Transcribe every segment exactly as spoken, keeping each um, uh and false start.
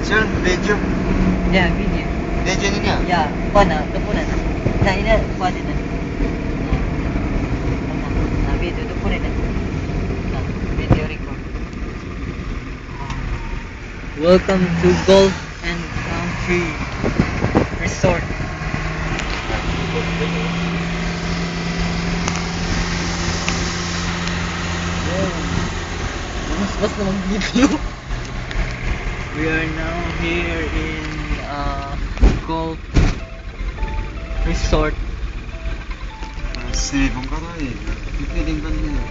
Sir, video. Ya, video. Video niya. Ya, pana, tupunan na. Na ina, pwede na. Na video, tupunan na. Na video record. Welcome to Golf and Country Resort. Mas naman video. We are now here in uh, Golf Resort. Kasi, kung karoy, pipiling ka nila.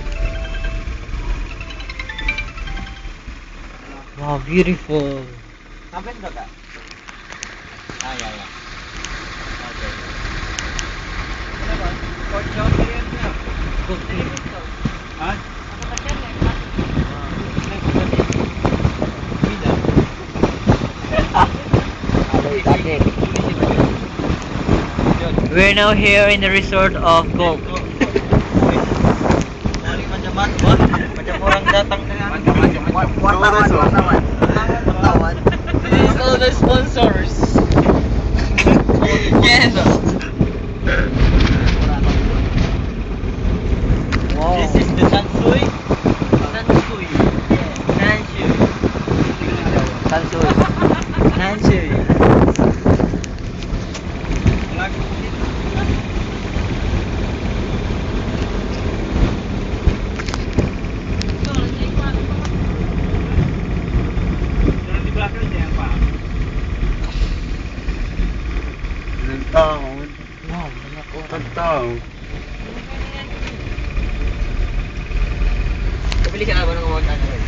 Wow, beautiful. Kapit ba ka? Ah, yeah, yeah. Okay. Ano ba? Court shop yan niya. Golf Ha? We're now here in the resort of Golf. This is all the sponsors. Yes. Wow. This is the Sansui. Sansui. Nansui. Nansui. Nansui. Taon. Wow, banyak orang. Taon. Kabili siya na ba ng mga ano?